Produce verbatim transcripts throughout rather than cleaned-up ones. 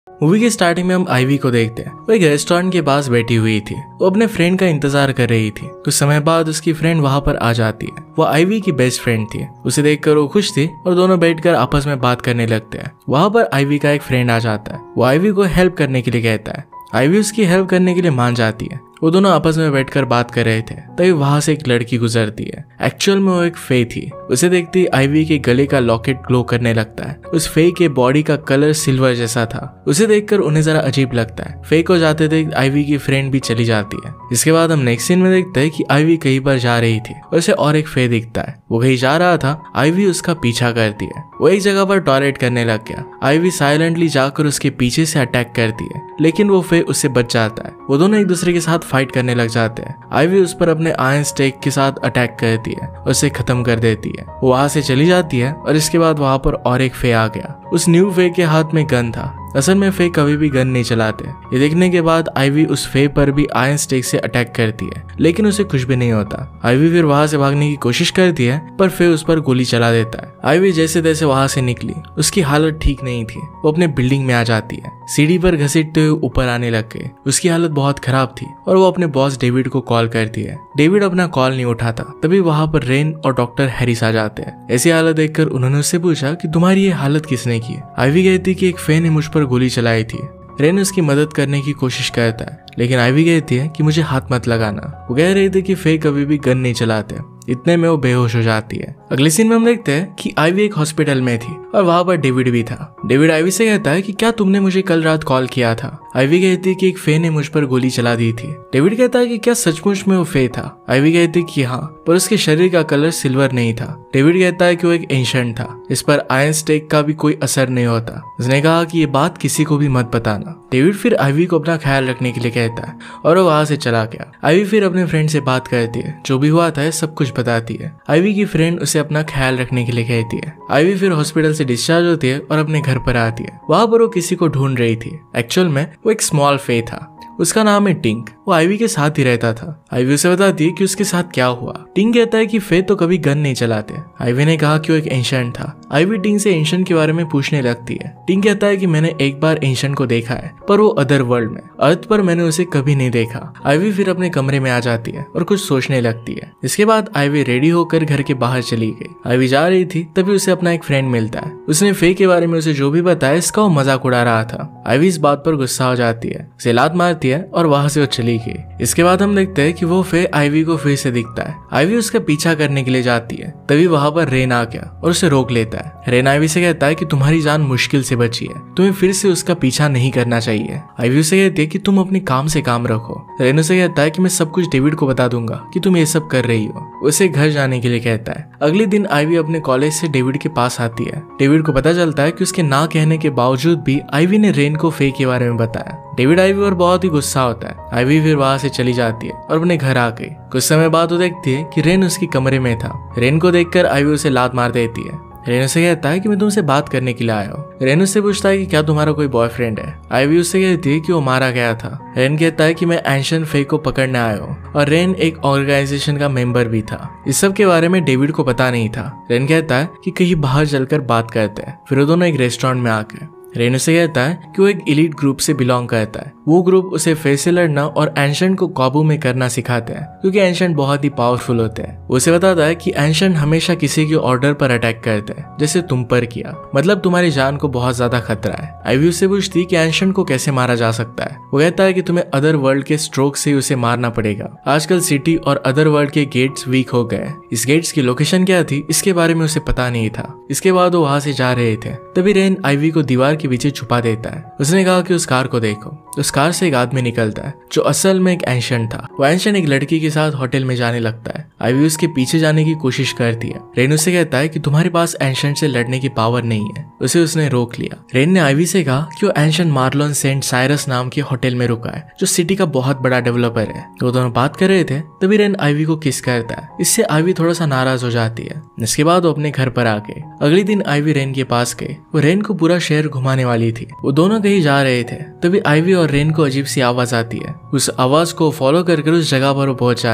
Movie के starting में हम आईवी को देखते हैं। वो एक रेस्टोरेंट के पास बैठी हुई थी। वो अपने फ्रेंड का इंतजार कर रही थी। कुछ समय बाद उसकी फ्रेंड वहां पर आ जाती है। वो आईवी की बेस्ट फ्रेंड थी। उसे देखकर वो खुश थी और दोनों बैठकर आपस में बात करने लगते हैं। वहां पर आईवी का एक फ्रेंड आ जाता है। वो आईवी को हेल्प करने के लिए कहता है। आईवी उसकी हेल्प करने के लिए मान जाती है। वो दोनों आपस में बैठकर बात कर रहे थे, तभी वहां से एक लड़की गुजरती है। एक्चुअल में वो एक फे थी। उसे देखते आईवी के गले का लॉकेट ग्लो करने लगता है। उस फे के बॉडी का कलर सिल्वर जैसा था। उसे देखकर उन्हें जरा अजीब लगता है। फे को जाते देख आईवी की फ्रेंड भी चली जाती है। इसके बाद हम नेक्स्ट सीन में देखते हैं कि आईवी कहीं पर जा रही थी और उसे और एक फे दिखता है। वो कहीं जा रहा था। आईवी उसका पीछा करती है। वो एक जगह पर टॉयलेट करने लग गया। आईवी साइलेंटली जाकर उसके पीछे से अटैक करती है, लेकिन वो फे उससे बच जाता है। वो दोनों एक दूसरे के साथ फाइट करने लग जाते हैं। आईवी उस पर अपने आयरन स्टेक के साथ अटैक करती है और उसे खत्म कर देती है। वो वहां से चली जाती है और इसके बाद वहां पर और एक फे आ गया। उस न्यू फे के हाथ में गन था। असल में फे कभी भी गन नहीं चलाते। ये देखने के बाद आईवी उस फे पर भी आयरन स्टेक से अटैक करती है, लेकिन उसे कुछ भी नहीं होता। आईवी फिर वहां से भागने की कोशिश करती है, पर फे उस पर गोली चला देता है। आईवी जैसे तैसे वहां से निकली। उसकी हालत ठीक नहीं थी। वो अपने बिल्डिंग में आ जाती है। सीढ़ी पर घसीटते हुए ऊपर आने लग गए। उसकी हालत बहुत खराब थी और वो अपने बॉस डेविड को कॉल करती है। डेविड अपना कॉल नहीं उठाता। तभी वहां पर रेन और डॉक्टर हैरिस आ जाते हैं। ऐसी हालत देखकर उन्होंने उससे पूछा कि तुम्हारी ये हालत किसने की। आईवी कहती कि एक फे ने मुझ पर गोली चलाई थी। रेन उसकी मदद करने की कोशिश करता है, लेकिन आईवी कहती है कि मुझे हाथ मत लगाना। वो कह रही थी कि फे कभी भी गन नहीं चलाते। इतने में वो बेहोश हो जाती है। अगले सीन में हम देखते हैं कि आईवी एक हॉस्पिटल में थी और वहां पर डेविड भी था। डेविड आईवी से कहता है कि क्या तुमने मुझे कल रात कॉल किया था। आईवी कहती है कि एक फे ने मुझ पर गोली चला दी थी। डेविड कहता है कि क्या सचमुच में वो फे था। आईवी कहती है कि हाँ, पर उसके शरीर का कलर सिल्वर नहीं था। डेविड कहता है कि वो एक एंशिएंट था। इस पर आयरन स्टेक का भी कोई असर नहीं होता। उसने कहा कि ये बात किसी को भी मत बताना। डेविड फिर आईवी को अपना ख्याल रखने के लिए कहता है और वो वहां से चला गया। आईवी फिर अपने फ्रेंड से बात करती है। जो भी हुआ था सब कुछ बताती है। आईवी की फ्रेंड उसे अपना ख्याल रखने के लिए कहती है। आईवी फिर हॉस्पिटल से डिस्चार्ज होती है और अपने घर पर आती है। वहां पर वो किसी को ढूंढ रही थी। एक्चुअल में वो एक स्मॉल फे था। उसका नाम है टिंक। वो आईवी के साथ ही रहता था। आईवी उसे बताती है कि उसके साथ क्या हुआ। टिंक कहता है कि फे तो कभी गन नहीं चलाते। आईवी ने कहा कि वो एक एंशिएंट था। आईवी टिंक से एंशिएंट के बारे में पूछने लगती है। टिंक कहता है कि मैंने एक बार एंशिएंट को देखा है, पर वो अदर वर्ल्ड में। अर्थ पर मैंने उसे कभी नहीं देखा। आईवी फिर अपने कमरे में आ जाती है और कुछ सोचने लगती है। इसके बाद आईवी रेडी होकर घर के बाहर चली गई। आईवी जा रही थी, तभी उसे अपना एक फ्रेंड मिलता है। उसने फे के बारे में उसे जो भी बताया, इसका वो मजाक उड़ा रहा था। आईवी इस बात पर गुस्सा हो जाती है, उसे लात मारती है और वहां से वो चली गई। इसके बाद हम देखते हैं कि वो फे आईवी को फिर से दिखता है। आईवी उसका पीछा करने के लिए जाती है। तभी वहां पर रेन आ गया और उसे रोक लेता है। रेन आईवी से कहता है कि तुम्हारी जान मुश्किल से बची है, तुम्हें फिर से उसका पीछा नहीं करना चाहिए। आईवी उसे कहती है कि तुम अपने काम से काम रखो। रेन उसे कहता है कि मैं सब कुछ डेविड को बता दूंगा कि तुम ये सब कर रही हो। उसे घर जाने के लिए कहता है। अगले दिन आईवी अपने कॉलेज से डेविड के पास आती है। डेविड को पता चलता है कि उसके ना कहने के बावजूद भी आईवी ने रेन को फे के बारे में बताया। डेविड आईवी पर बहुत ही गुस्सा होता है। आईवी फिर वहां से चली जाती है और अपने घर आ गई। कुछ समय बाद वो देखती है कि रेन उसके कमरे में था। रेन को देखकर आईवी उसे लात मार देती है। रेन उसे कहता है कि मैं तुमसे बात करने के लिए आया हूँ। रेन उससे पूछता है कि क्या तुम्हारा कोई बॉयफ्रेंड है। आईवी उससे कहती है कि वो मारा गया था। रेन कहता है कि मैं एंशिएंट फे को पकड़ने आया हूँ और रेन एक ऑर्गेनाइजेशन का मेंबर भी था। इस सब के बारे में डेविड को पता नहीं था। रेन कहता है कि कहीं बाहर चलकर बात करते हैं। फिर वो दोनों एक रेस्टोरेंट में आ गए। रेन उसे कहता है कि वो एक एलीट ग्रुप से बिलोंग करता है। वो ग्रुप उसे फे से लड़ना और एंशिएंट को काबू में करना सिखाते हैं, क्योंकि एंशिएंट बहुत ही पावरफुल होते हैं। उसे बताता है कि एंशिएंट हमेशा किसी के ऑर्डर पर अटैक करते हैं, जैसे तुम पर किया। मतलब तुम्हारी जान को बहुत ज्यादा खतरा है। आईवी उससे पूछती कि एंशिएंट को कैसे मारा जा सकता है। वो कहता है कि तुम्हें अदर वर्ल्ड के स्ट्रोक से उसे मारना पड़ेगा। आजकल सिटी और अदर वर्ल्ड के गेट्स वीक हो गए। इस गेट्स की लोकेशन क्या थी, इसके बारे में उसे पता नहीं था। इसके बाद वो वहां से जा रहे थे, तभी रेन आईवी को दीवार के पीछे छुपा देता है। उसने कहा कि उस कार को देखो। उस कार से एक आदमी निकलता है जो असल में एक एंशिएंट था। वो एंशिएंट एक लड़की के साथ होटल में जाने लगता है। आईवी उसके पीछे जाने की कोशिश करती है। रेन उससे कहता है कि तुम्हारे पास एंशिएंट से लड़ने की पावर नहीं है। उसे उसने रोक लिया। रेन ने आईवी से कहा कि वो एंशिएंट मार्लोन सेंट साइरस नाम के होटल में रुका है, जो सिटी का बहुत बड़ा डेवलपर है। वो दोनों बात कर रहे थे, तभी रेन आईवी को किस करता है। इससे आईवी थोड़ा सा नाराज हो जाती है। इसके बाद वो अपने घर पर आ गए। अगले दिन आईवी रेन के पास गई। वो रेन को पूरा शहर घुमाने वाली थी। वो दोनों कहीं जा रहे थे, तभी आईवी और रेन को अजीब सी आवाज आती है। उस आवाज को फॉलो करके उस जगह पर वो पहुंच जाते हैं।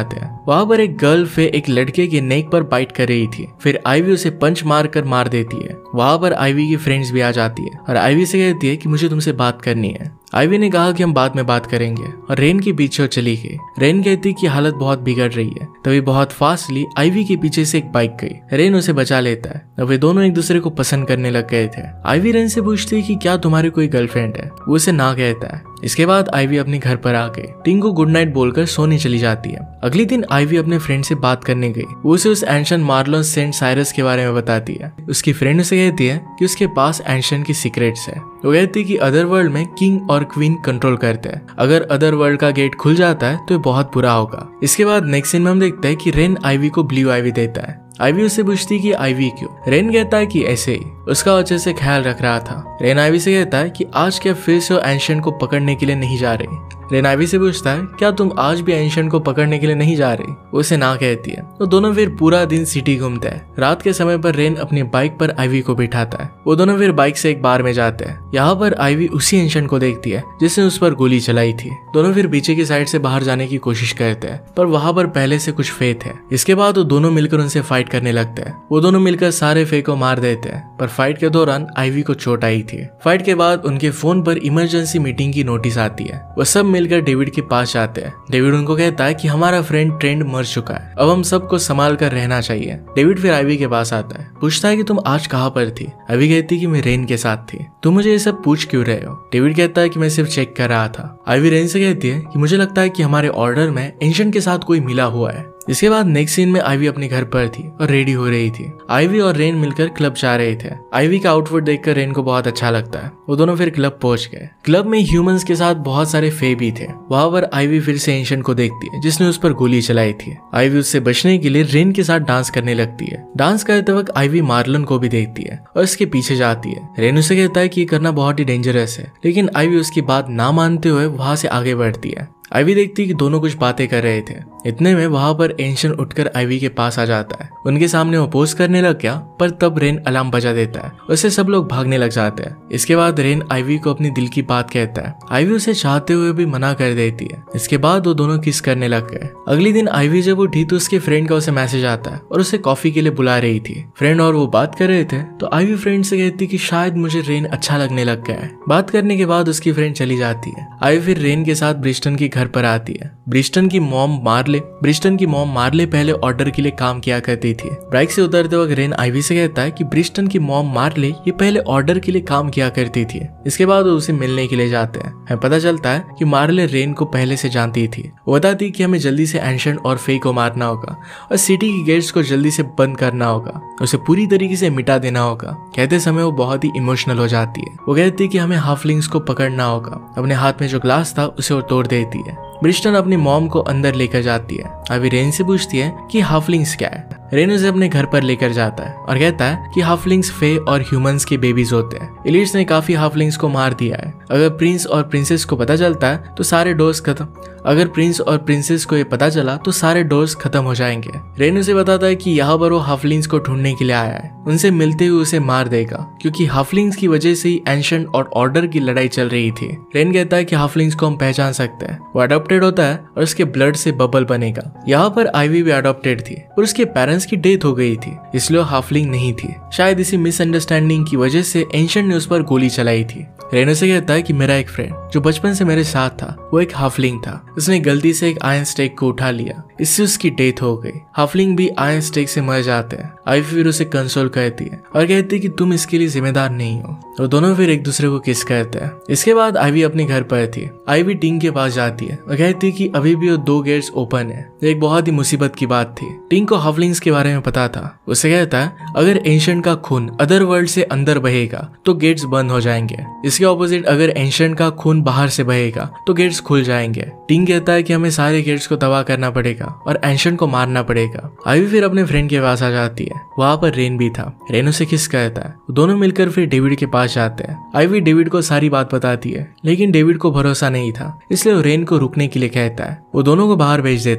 वहाँ पर एक गर्ल फे एक लड़के के नेक पर बाइट कर रही थी। फिर आईवी उसे पंच मार कर मार देती है। वहाँ पर आईवी की फ्रेंड्स भी आ जाती है और आईवी से कहती है कि मुझे तुमसे बात करनी है। आईवी ने कहा कि हम बाद में बात करेंगे और रेन के पीछे चली गई। रेन कहती कि हालत बहुत बिगड़ रही है। तभी बहुत फास्टली आईवी के पीछे से एक बाइक गई। रेन उसे बचा लेता है और वे दोनों एक दूसरे को पसंद करने लग गए थे। आईवी रेन से पूछती है कि क्या तुम्हारी कोई गर्लफ्रेंड है। वो उसे ना कहता है। इसके बाद आईवी अपने घर पर आ गई। टिंग को गुड नाइट बोलकर सोने चली जाती है। अगले दिन आईवी अपने फ्रेंड से बात करने गई। वो उसे उस एंशिएंट मार्लोन सेंट साइरस के बारे में बताती है। उसकी फ्रेंड उसे कहती है कि उसके पास एंशिएंट की सीक्रेट्स है। वो कहती है कि अदर वर्ल्ड में किंग और क्वीन कंट्रोल करते हैं। अगर अदर वर्ल्ड का गेट खुल जाता है तो ये बहुत बुरा होगा। इसके बाद नेक्स्ट सीन में हम देखते हैं कि रेन आईवी को ब्लू आईवी देता है। आईवी उससे पूछती कि आईवी क्यों। रेन कहता है कि ऐसे ही उसका अच्छे से ख्याल रख रहा था। रेन आईवी से कहता है कि आज क्या फिर से एंशिएंट को पकड़ने के लिए नहीं जा रही। रेन आईवी से पूछता है क्या तुम आज भी एंशिएंट को पकड़ने के लिए नहीं जा रही। वो उसे ना कहती है। तो दोनों फिर पूरा दिन सिटी घूमते हैं। रात के समय पर रेन अपनी बाइक पर आईवी को बिठाता है। वो दोनों फिर बाइक से एक बार में जाते हैं। यहाँ पर आईवी उसी एंशिएंट को देखती है जिसने उस पर गोली चलाई थी। दोनों फिर पीछे की साइड से बाहर जाने की कोशिश करते हैं पर वहां पर पहले से कुछ फे थे। इसके बाद वो दोनों मिलकर उनसे फाइट करने लगते हैं। वो दोनों मिलकर सारे फे को मार देते हैं पर फाइट के दौरान आईवी को चोट आई थी। फाइट के बाद उनके फोन पर इमरजेंसी मीटिंग की नोटिस आती है। वो सब मिलकर डेविड के पास जाते हैं। डेविड उनको कहता है कि हमारा फ्रेंड ट्रेंड मर चुका है, अब हम सबको संभाल कर रहना चाहिए। डेविड फिर आईवी के पास आता है। पूछता है कि तुम आज कहाँ पर थी। आईवी कहती है कि मैं रेन के साथ थी। तुम मुझे ये सब पूछ क्यों रहे हो। डेविड कहता है कि मैं सिर्फ चेक कर रहा था। आईवी रेन से कहती है कि मुझे लगता है कि हमारे ऑर्डर में एंशिएंट के साथ कोई मिला हुआ है। इसके बाद नेक्स्ट सीन में आईवी अपने घर पर थी और रेडी हो रही थी। आईवी और रेन मिलकर क्लब जा रहे थे। आईवी का आउटफिट देखकर रेन को बहुत अच्छा लगता है। वो दोनों फिर क्लब पहुंच गए। क्लब में ह्यूमंस के साथ बहुत सारे फे भी थे। वहां पर आईवी फिर से एंशिएंट को देखती है जिसने उस पर गोली चलाई थी। आईवी उससे बचने के लिए रेन के साथ डांस करने लगती है। डांस करते वक्त आईवी मार्लन को भी देखती है और उसके पीछे जाती है। रेन उसे कहता है कि ये करना बहुत ही डेंजरस है, लेकिन आईवी उसकी बात ना मानते हुए वहां से आगे बढ़ती है। आईवी देखती है कि दोनों कुछ बातें कर रहे थे। इतने में वहां पर एंशिएंट उठकर आईवी के पास आ जाता है। उनके सामने वो पोज करने लग गया पर तब रेन अलार्म बजा देता है। उससे सब लोग भागने लग जाते हैं। इसके बाद रेन आईवी को अपनी दिल की बात कहता है। आईवी उसे चाहते हुए भी मना कर देती है। इसके बाद वो दोनों किस करने लग गए। अगले दिन आईवी जब उठी तो उसके फ्रेंड का उसे मैसेज आता है और उसे कॉफी के लिए बुला रही थी। फ्रेंड और वो बात कर रहे थे तो आईवी फ्रेंड से कहती कि शायद मुझे रेन अच्छा लगने लग गया है। बात करने के बाद उसकी फ्रेंड चली जाती है। आईवी फिर रेन के साथ ब्रिस्टन के घर पर आती है। ब्रिस्टन की मॉम मार्ले ब्रिस्टन की मॉम मार्ले पहले ऑर्डर के लिए काम किया करती थी। बाइक से उतरते वक्त रेन आईवी से कहता है कि ब्रिस्टन की मॉम मार्ले ये पहले ऑर्डर के लिए काम किया करती थी। इसके बाद वो उसे मिलने के लिए जाते हैं। हमें पता चलता है कि मार्ले रेन को पहले से जानती थी। वो बताती कि हमें जल्दी से एंशिएंट और फे को मारना होगा और सिटी की गेट्स को जल्दी से बंद करना होगा, उसे पूरी तरीके से मिटा देना होगा। कहते समय वो बहुत ही इमोशनल हो जाती है। वो कहती है कि हमें हाफलिंग्स को पकड़ना होगा। अपने हाथ में जो ग्लास था उसे वो तोड़ देती है। ब्रिस्टन अपनी मॉम को अंदर लेकर जाती है। अभी रेन से पूछती है कि हाफलिंग्स क्या है। रेन उसे अपने घर पर लेकर जाता है और कहता है कि हाफलिंग्स फे और ह्यूमंस के बेबीज होते हैं। एलिट्स ने काफी हाफलिंग्स को मार दिया है। अगर प्रिंस और प्रिंसेस को पता चलता है तो सारे डोर्स खत्म अगर प्रिंस और प्रिंसेस को ये पता चला तो सारे डोर्स खत्म हो जाएंगे। रेन उसे बताता है कि यहाँ पर वो हाफलिंग्स को ढूंढने के लिए आया है। उनसे मिलते हुए उसे मार देगा क्योंकि हाफलिंग्स की वजह से ही एंशिएंट और ऑर्डर की लड़ाई चल रही थी। रेन कहता है कि हाफलिंग्स को हम पहचान सकते हैं। वो अडॉप्टेड होता है और उसके ब्लड से बबल बनेगा। यहाँ पर आईवी भी अडॉप्टेड थी और उसके पेरेंट्स की डेथ हो गई थी, इसलिए हाफलिंग नहीं थी। शायद इसी मिसअंडरस्टैंडिंग की वजह से एंशिएंट ने उस पर गोली चलाई थी। रेन उसे कहता है कि मेरा एक फ्रेंड जो बचपन से मेरे साथ था वो एक हाफलिंग था। उसने गलती से एक आयरन स्टेक को उठा लिया, इससे उसकी डेथ हो गई। हाफलिंग भी आयरन स्टेक से मर जाते हैं। आईवी फिर उसे कंसोल करती है और कहती है कि तुम इसके लिए जिम्मेदार नहीं हो। और दोनों फिर एक दूसरे को किस करते हैं। इसके बाद आईवी अपने घर पर थी। आईवी टिंग के पास जाती है और कहती है कि अभी भी वो दो गेट्स ओपन है। एक बहुत ही मुसीबत की बात थी। टिंग को हाफलिंग्स के बारे में पता था। उसे कहता है अगर एंशिएंट का खून अदर वर्ल्ड से अंदर बहेगा तो गेट्स बंद हो जाएंगे। इसके ऑपोजिट अगर एंशिएंट का खून बाहर से बहेगा तो गेट्स खुल जाएंगे। टिंग कहता है कि हमें सारे गेट्स को तबाह करना पड़ेगा और एंशिएंट को मारना पड़ेगा। आईवी फिर अपने फ्रेंड के पास आ जाती है। वहां पर रेन भी था। रेन उसे किस कहता है। दोनों मिलकर फिर डेविड के पास जाते हैं। आईवी डेविड को सारी बात बताती है, लेकिन डेविड को भरोसा नहीं था, इसलिए वो रेन को रुकने के लिए कहता है। वो दोनों को बाहर भेज देता है।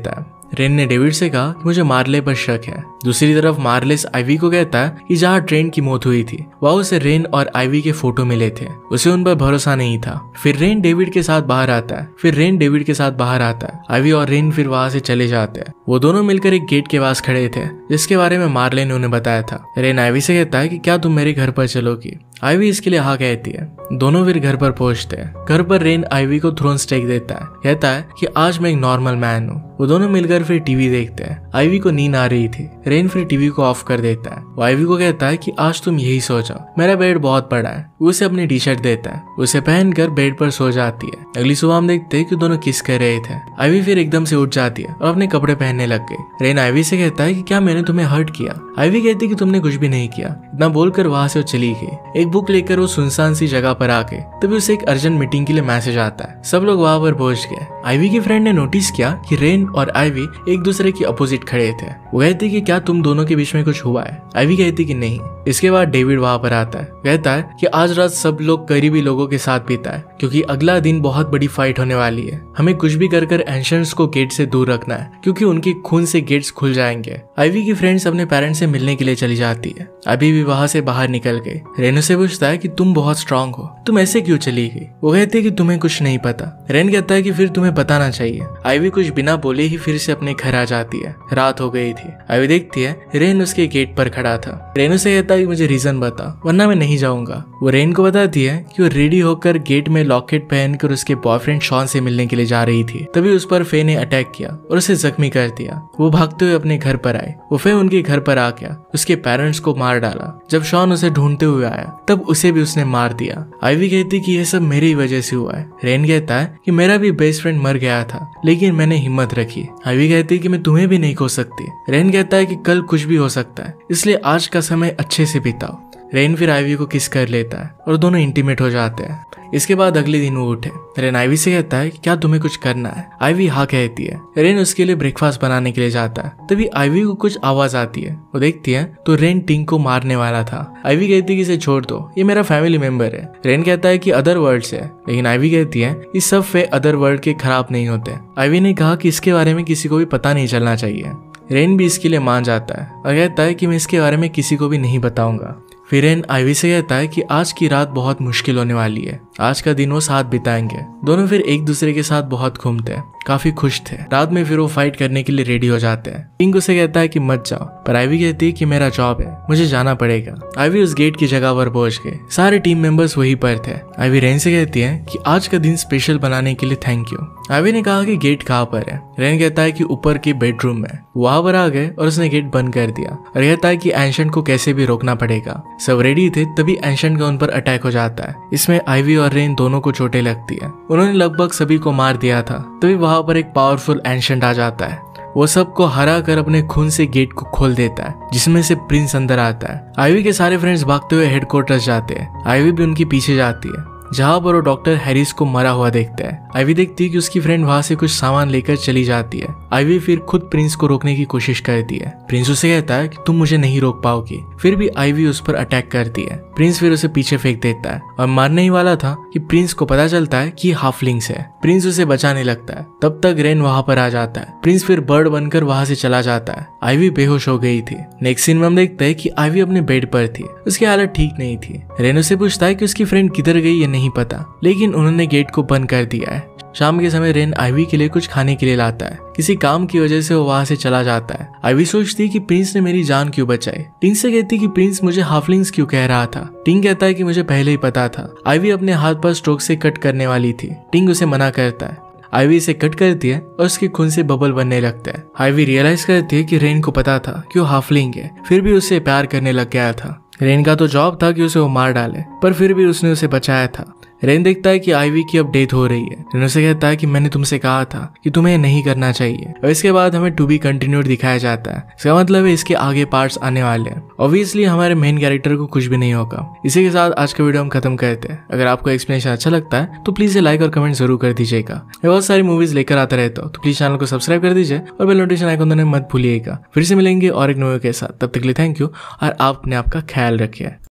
रेन ने डेविड से कहा कि मुझे मार्ले पर शक है। दूसरी तरफ मार्लेस आइवी को कहता है कि जहाँ ट्रेन की मौत हुई थी वहाँ उसे रेन और आइवी के फोटो मिले थे, उसे उन पर भरोसा नहीं था। फिर रेन डेविड के साथ बाहर आता है फिर रेन डेविड के साथ बाहर आता है आइवी और रेन फिर वहाँ से चले जाते हैं। वो दोनों मिलकर एक गेट के पास खड़े थे जिसके बारे में मार्ले ने उन्हें बताया था। रेन आइवी से कहता है कि क्या तुम मेरे घर पर चलोगी? आइवी इसके लिए हाँ कहती है। दोनों फिर घर पर पहुंचते हैं। घर पर रेन आइवी को थ्रोन स्टेक देता है, कहता है कि आज मैं एक नॉर्मल मैन हूँ। वो दोनों मिलकर फिर टीवी देखते हैं। आइवी को नींद आ रही थी। रेन फिर टीवी को ऑफ कर देता है। वो आइवी को कहता है कि आज तुम यही सो जाओ, मेरा बेड बहुत बड़ा है। वो उसे अपनी टी शर्ट देता है, उसे पहनकर बेड पर सो जाती है। अगली सुबह हम देखते हैं कि दोनों किस कर रहे थे। आइवी फिर एकदम से उठ जाती है और अपने कपड़े पहनने लग गई। रेन आइवी से कहता है कि क्या मैंने तुम्हें हर्ट किया? आइवी कहती है कि तुमने कुछ भी नहीं किया। इतना बोलकर वहां से वो चली गई। एक बुक लेकर वो सुनसान सी जगह पर आके तभी उसे एक अर्जेंट मीटिंग के लिए मैसेज आता है। सब लोग वहां पर पहुंच गए। आइवी की फ्रेंड ने नोटिस किया कि रेन और आइवी एक दूसरे के अपोजिट खड़े थे। वो कहती कि क्या तुम दोनों के बीच में कुछ हुआ है? आइवी कहती कि नहीं। इसके बाद डेविड वहां पर आता है, कहता है कि आज रात सब लोग करीबी लोगों के साथ बिताए क्योंकि अगला दिन बहुत बड़ी फाइट होने वाली है। हमें कुछ भी कर कर एंशियंट्स को गेट से दूर रखना है क्योंकि उनके खून से गेट्स खुल जाएंगे। आइवी की फ्रेंड्स अपने पेरेंट्स से मिलने के लिए चली जाती है। अभी भी वहां से बाहर निकल गई। रेन से पूछता है कि तुम बहुत स्ट्रांग हो, तुम ऐसे क्यों चली गई? वो कहती है कि तुम्हें कुछ नहीं पता। रेन कहता है कि फिर तुम्हें बताना चाहिए। आइवी कुछ बिना बोले ही फिर से अपने घर आ जाती है। रात हो गई थी। आइवी देखती है रेन उसके गेट पर खड़ा था। रेन उसे कहता है कि मुझे रीजन बता वरना मैं नहीं जाऊंगा। वो रेन को बताती है कि वो रेडी होकर गेट में लॉकेट पहनकर उसके बॉयफ्रेंड शॉन से मिलने के लिए जा रही थी। तभी उस पर फे ने अटैक किया और उसे जख्मी कर दिया। वो भागते हुए अपने घर पर आए। वो फे उनके घर पर आ गया, उसके पेरेंट्स को मार डाला। जब शॉन उसे ढूंढते हुए आया तब उसे भी उसने मार दिया। आइवी कहती कि यह सब मेरी वजह से हुआ है। रेन कहता है कि मेरा भी बेस्ट फ्रेंड मर गया था लेकिन मैंने हिम्मत रखी। आइवी कहती है कि मैं तुम्हें भी नहीं खो सकती। रेन कहता है कि कल कुछ भी हो सकता है इसलिए आज का समय अच्छे से बिताओ। रेन फिर आइवी को किस कर लेता है और दोनों इंटीमेट हो जाते हैं। इसके बाद अगले दिन वो उठे। रेन आइवी से कहता है कि क्या तुम्हें कुछ करना है? आइवी हाँ कहती है। रेन उसके लिए ब्रेकफास्ट बनाने के लिए जाता है। तभी आइवी को कुछ आवाज आती है। वो देखती है तो रेन टिंग को मारने वाला था। आइवी कहती है कि इसे छोड़ दो, ये मेरा फैमिली मेंबर है। रेन कहता है कि अदर वर्ल्ड है, लेकिन आइवी कहती है इस सब फे अदर वर्ल्ड के खराब नहीं होते। आइवी ने कहा कि इसके बारे में किसी को भी पता नहीं चलना चाहिए। रेन भी इसके लिए मान जाता है और कहता है कि मैं इसके बारे में किसी को भी नहीं बताऊंगा। फिर रेन आइवी से कहता है कि आज की रात बहुत मुश्किल होने वाली है। आज का दिन वो साथ बिताएंगे। दोनों फिर एक दूसरे के साथ बहुत घूमते हैं, काफी खुश थे। रात में फिर वो फाइट करने के लिए रेडी हो जाते हैं। किंग उसे कहता है कि मत जाओ, पर आइवी कहती है कि मेरा जॉब है, मुझे जाना पड़ेगा। आइवी उस गेट की जगह पर पहुंच गए। सारे टीम मेंबर्स वहीं पर थे। आइवी रेन से कहती है कि आज का दिन स्पेशल बनाने के लिए थैंक यू। आइवी ने कहा कि गेट कहाँ पर है? रेन कहता है कि ऊपर के बेडरूम में। वहां पर आ गए और उसने गेट बंद कर दिया और कहता है कि एंशिएंट को कैसे भी रोकना पड़ेगा। सब रेडी थे तभी एंशिएंट का उन पर अटैक हो जाता है। इसमें आइवी और रेन दोनों को चोटें लगती है। उन्होंने लगभग सभी को मार दिया था। तभी वहां पर एक पावरफुल एंशिएंट आ जाता है। वो सबको हरा कर अपने खून से गेट को खोल देता है जिसमें से प्रिंस अंदर आता है। आइवी के सारे फ्रेंड्स भागते हुए हेडक्वार्टर्स जाते हैं। आइवी भी उनके पीछे जाती है जहां पर वो डॉक्टर हैरिस को मरा हुआ देखता है। आइवी देखती है कि उसकी फ्रेंड वहां से कुछ सामान लेकर चली जाती है। आइवी फिर खुद प्रिंस को रोकने की कोशिश करती है। प्रिंस उसे कहता है कि तुम मुझे नहीं रोक पाओगी। फिर भी आइवी उस पर अटैक करती है। प्रिंस फिर उसे पीछे फेंक देता है और मारने ही वाला था कि प्रिंस को पता चलता है कि हाफलिंग्स है। प्रिंस उसे बचाने लगता है। तब तक रेन वहां पर आ जाता है। प्रिंस फिर बर्ड बनकर वहां से चला जाता है। आइवी बेहोश हो गई थी। नेक्स्ट सीन में हम देखते हैं कि आइवी अपने बेड पर थी। उसकी हालत ठीक नहीं थी। रेन उसे पूछता है कि उसकी फ्रेंड किधर गई ये नहीं पता, लेकिन उन्होंने गेट को बंद कर दिया है। शाम के समय रेन आइवी के लिए कुछ खाने के लिए लाता है। किसी काम की वजह से वो वहां से चला जाता है। आइवी सोचती है कि प्रिंस ने मेरी जान क्यों बचाई। टिंग से कहती है कि प्रिंस मुझे हाफलिंग्स क्यों कह रहा था। टिंग कहता है कि मुझे पहले ही पता था। आइवी अपने हाथ पर स्ट्रोक से कट करने वाली थी। टिंग उसे मना करता है। आइवी इसे कट करती है और उसके खून से बबल बनने लगता है। आइवी रियलाइज करती है कि रेन को पता था कि वो हाफलिंग है, फिर भी उससे प्यार करने लग गया था। रेन का तो जॉब था कि उसे वो मार डाले, पर फिर भी उसने उसे बचाया था। रेन देखता है कि आइवी की अब डेथ हो रही है। रेन उसे कहता है कि मैंने तुमसे कहा था कि तुम्हें नहीं करना चाहिए। और इसके बाद हमें टू बी कंटिन्यूड दिखाया जाता है। इसका मतलब है इसके आगे पार्ट्स आने वाले हैं। ऑब्वियसली हमारे मेन कैरेक्टर को कुछ भी नहीं होगा। इसी के साथ आज का वीडियो हम खत्म करते हैं। अगर आपको एक्सप्लेनेशन अच्छा लगता है तो प्लीज लाइक और कमेंट जरूर कर दीजिएगा। मैं बहुत सारी मूवीज लेकर आता रहता हूँ, तो प्लीज चैनल को सब्सक्राइब कर दीजिए और बेल नोटिफिकेशन आइकन दबाना मत भूलिएगा। फिर से मिलेंगे और एक न्यू वीडियो के साथ। तब तक के लिए थैंक यू और आप अपने आप का ख्याल रखिए।